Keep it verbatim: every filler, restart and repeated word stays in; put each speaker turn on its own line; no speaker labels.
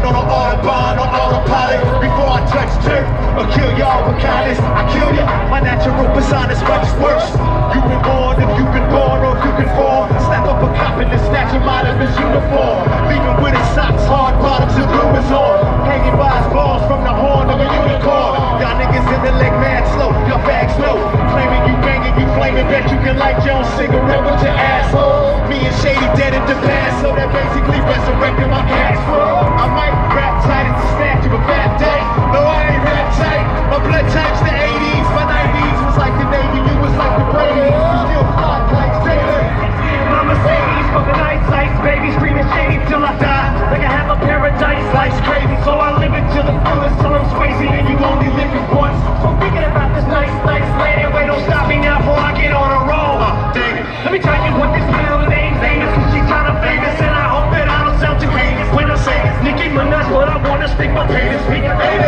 on an Autobahn or autopilot. Before I touch dirt or kill y'all with kindness, I kill ya. My natural persona is much worse. You've been born if you've been born or if you can fall. Slap up a cop and then snatch him out of his uniform. Leaving with his socks, hard bottoms and rumors on. Hanging by his balls from the horn of a unicorn. Y'all niggas in the leg mad slow, your bags low. Claiming you banging, you flaming, bet you can light your own cigarette with your asshole. Me and Shady dead in the past, so that basically resurrected my cash flow. I might rap tight as a statue of fat day. No, I ain't rap tight. My blood type's the eighties, my nineties was like the Navy, you was like the Brady's. You still fly like Taylor.
My Mercedes, fucking ice ice, baby, screaming shady till I die. Like I have a paradise, life's crazy, so I live it to the fullest till I'm crazy, and you only live it once. So thinking about this nice, nice lady, wait, don't stop me now before I get on a roll. Uh, dang it. Let me tell you what this middle name's Amos, cause she's trying to famous, and I hope that I don't sound too heinous when I say Nicki Minaj, but I wanna stick my penis. Speaking